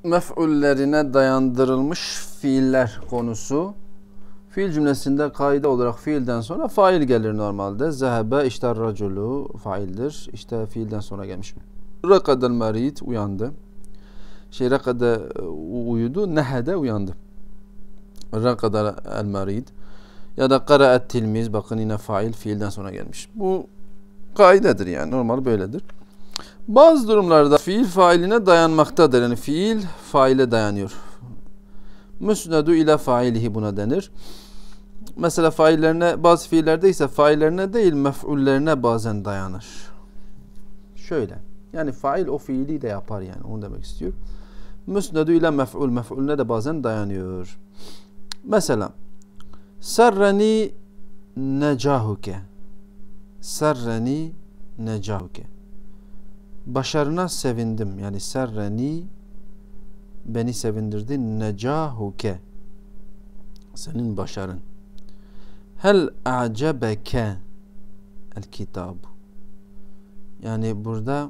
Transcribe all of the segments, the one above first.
mef'ullerine dayandırılmış fiiller konusu. Fiil cümlesinde kaide olarak fiilden sonra fail gelir normalde. Zehebe işte raculu faildir. İşte fiilden sonra gelmiş mi? Rakadel merid uyandı. Rakade uyudu. Nehede uyandı. Rakadel el merid. Ya da kara'et tilmiz. Bakın yine fail fiilden sonra gelmiş. Bu kaidedir yani. Normal böyledir. Bazı durumlarda fiil failine dayanmaktadır. Yani fiil faile dayanıyor. Müsnedu ile failihi buna denir. Mesela faillerine, bazı fiillerde ise faillerine değil mef'ullerine bazen dayanır. Şöyle. Yani fail o fiili de yapar yani. Onu demek istiyor. Müsnedu ile mef'ul. Mef'ulüne de bazen dayanıyor. Mesela serreni necahuke. Serreni necahuke. Başarına sevindim. Yani serreni beni sevindirdi. Necahuke. Senin başarın. Hel a'cebeke el kitab. Yani burada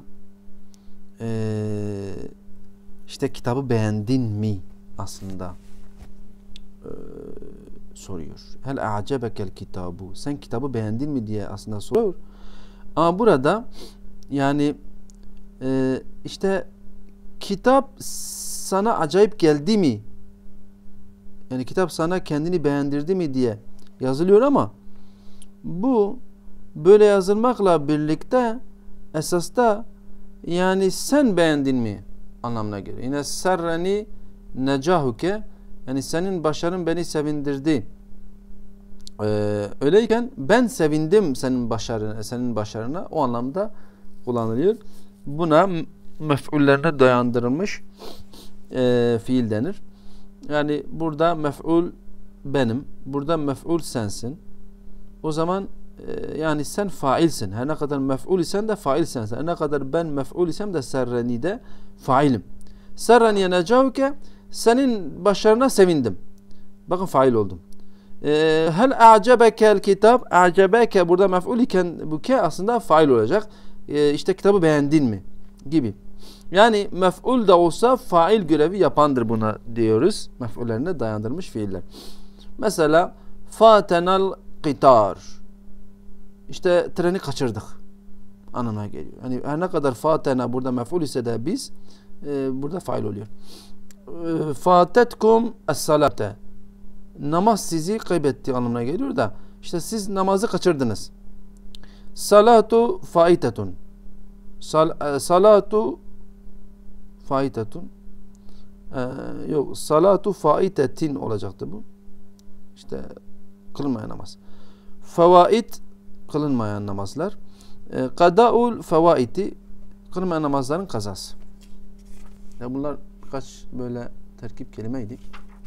işte kitabı beğendin mi aslında soruyor. Hel a'cebeke el kitabu. Sen kitabı beğendin mi diye aslında soruyor. Ama burada yani işte kitap sana acayip geldi mi? Yani kitap sana kendini beğendirdi mi diye yazılıyor ama bu böyle yazılmakla birlikte esasta yani sen beğendin mi anlamına geliyor. Yine serreni necahuke yani senin başarın beni sevindirdi. Öyleyken ben sevindim senin başarına o anlamda kullanılıyor. Buna mef'ullerine dayandırılmış fiil denir. Yani burada mef'ul benim, burada mef'ul sensin. O zaman yani sen failsin. Her ne kadar mef'ul isen de fail sensin. Her ne kadar ben mef'ul isem de serreni de failim. Serreniye necahuke senin başarına sevindim. Bakın fail oldum. Hel a'cebekel kitap. A'cebeke burada mef'ul iken bu ke aslında fail olacak. İşte kitabı beğendin mi? Gibi. Yani mef'ul da olsa fail görevi yapandır buna diyoruz. Mef'ullerine dayandırmış fiiller. Mesela fatenal qitar. İşte treni kaçırdık anlamına geliyor. Yani her ne kadar fatena burada mef'ul ise de biz burada fail oluyor. Fatetkum es-salate. Namaz sizi kaybetti anlamına geliyor da işte siz namazı kaçırdınız. Salatu faitetun. Salatu faitetun. Yok, salatu faitetin olacaktı bu. İşte kılınmayan namaz. Fevait kılınmayan namazlar. Kadaul fevaiti kılınmayan namazların kazası. Ya bunlar birkaç böyle terkip kelimeydi.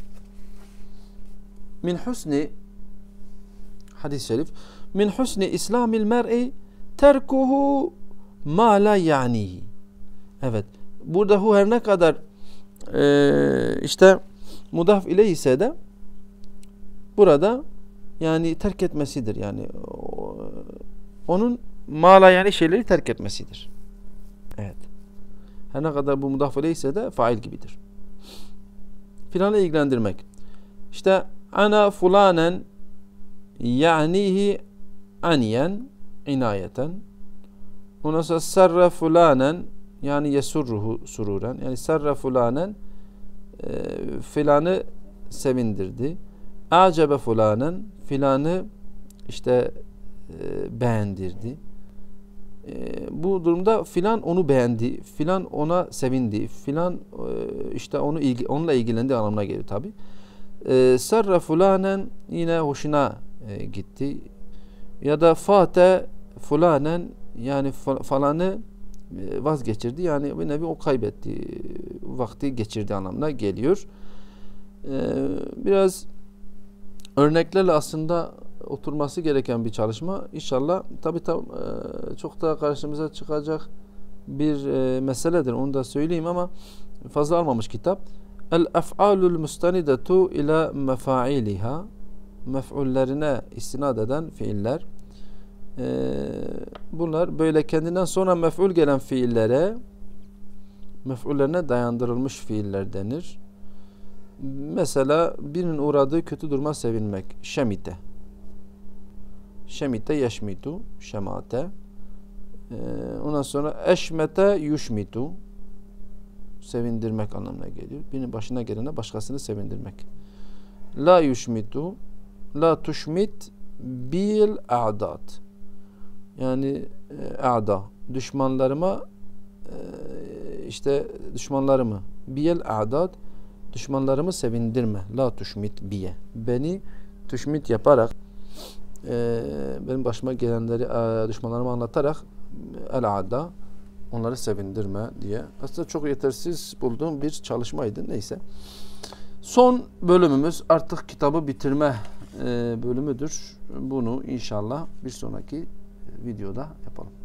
Min husni hadis-i şerif min husni islamil mer'i terkuhu ma la ya'nihi. Evet. Burada hu her ne kadar işte mudaf ile ise de burada yani terk etmesidir. Yani onun mala yani şeyleri terk etmesidir. Evet. Her ne kadar bu mudaf ile ise de fail gibidir. Filanı ilgilendirmek. İşte ana fulanen ya'nihi aniyen inayeten. Ondan sonra sarra fulanen yani yesurruhu sururen. Yani sarra fulanen filanı sevindirdi. Acebe fulanen filanı işte beğendirdi. Bu durumda filan onu beğendi, filan ona sevindi, filan işte onunla ilgilendi anlamına geliyor tabi. Sarra fulanen yine hoşuna gitti. Ya da fate fulanen yani falanı vazgeçirdi. Yani bir nevi o kaybetti. Vakti geçirdi anlamına geliyor. Biraz örneklerle aslında oturması gereken bir çalışma. İnşallah tabi çok da karşımıza çıkacak bir meseledir. Onu da söyleyeyim ama fazla almamış kitap. El-ef'alul mustanidetu ila mefailiha. Mef'ullerine istinad eden fiiller. Bunlar böyle kendinden sonra mef'ul gelen fiillere mef'ullerine dayandırılmış fiiller denir. Mesela birinin uğradığı kötü duruma sevinmek. Şemite. Şemite yeşmitu. Şemate. Ondan sonra eşmete yuşmitu. Sevindirmek anlamına geliyor. Birinin başına gelene başkasını sevindirmek. La yuşmitu. La tuşmit bil a'dat. Yani a'da. Düşmanlarıma işte düşmanlarımı bil a'dat, düşmanlarımı sevindirme. La tuşmit biye. Beni tuşmit yaparak benim başıma gelenleri düşmanlarıma anlatarak el-a'da onları sevindirme diye. Aslında çok yetersiz bulduğum bir çalışmaydı. Neyse. Son bölümümüz artık kitabı bitirme bölümüdür. Bunu inşallah bir sonraki videoda yapalım.